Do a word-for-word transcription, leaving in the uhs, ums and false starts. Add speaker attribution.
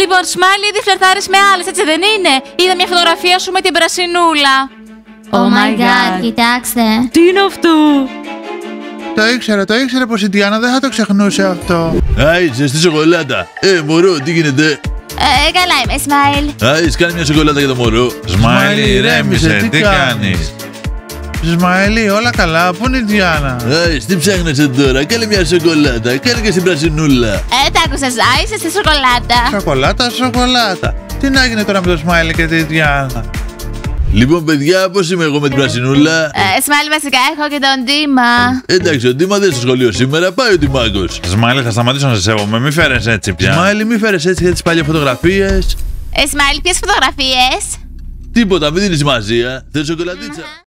Speaker 1: Λοιπόν, Smiley, ήδη φλερτάρεις με άλλες, έτσι δεν είναι? Είδα μια φωτογραφία σου με την πρασινούλα.
Speaker 2: Oh my god, κοιτάξτε.
Speaker 1: Τι είναι αυτό?
Speaker 3: Το ήξερα, το ήξερα πως η Διάννα δεν θα το ξεχνούσε αυτό.
Speaker 4: Άι, ζεστή σοκολάτα. Ε, μωρό, τι γίνεται?
Speaker 2: Ε, καλά είμαι, Smile.
Speaker 4: Άι, κάνει μια σοκολάτα για το μωρό.
Speaker 3: Smiley, ηρέμησε, τι κάνεις? Σμάιλι, όλα καλά, πού είναι η Διάννα?
Speaker 4: Άι, τι ψάχνεσαι τώρα? Κάνε μια σοκολάτα. Κάνε και στην πρασινούλα.
Speaker 2: Ε, τα άκουσες, άισε στη σοκολάτα.
Speaker 3: Σοκολάτα, σοκολάτα. Τι να γίνει τώρα με το Σμάιλι και τη Διάννα?
Speaker 4: Λοιπόν, παιδιά, πώς είμαι εγώ με την πρασινούλα?
Speaker 2: Ε, Smile, βασικά έχω και τον Ντίμα.
Speaker 4: Εντάξει, ο Ντίμα δεν είναι στο σχολείο σήμερα, πάει ο Ντιμάκος.
Speaker 3: Σμάιλι, θα σταματήσω να σε σέβομαι, μη φέρεις έτσι πια.
Speaker 4: Σμάιλι, μη φέρες έτσι για τις παλιές φωτογραφίες.
Speaker 2: Ε, Smile, ποιες φωτογραφίες?
Speaker 4: Τίποτα, μην δίνει σημασία. Θες σοκολατίτσα?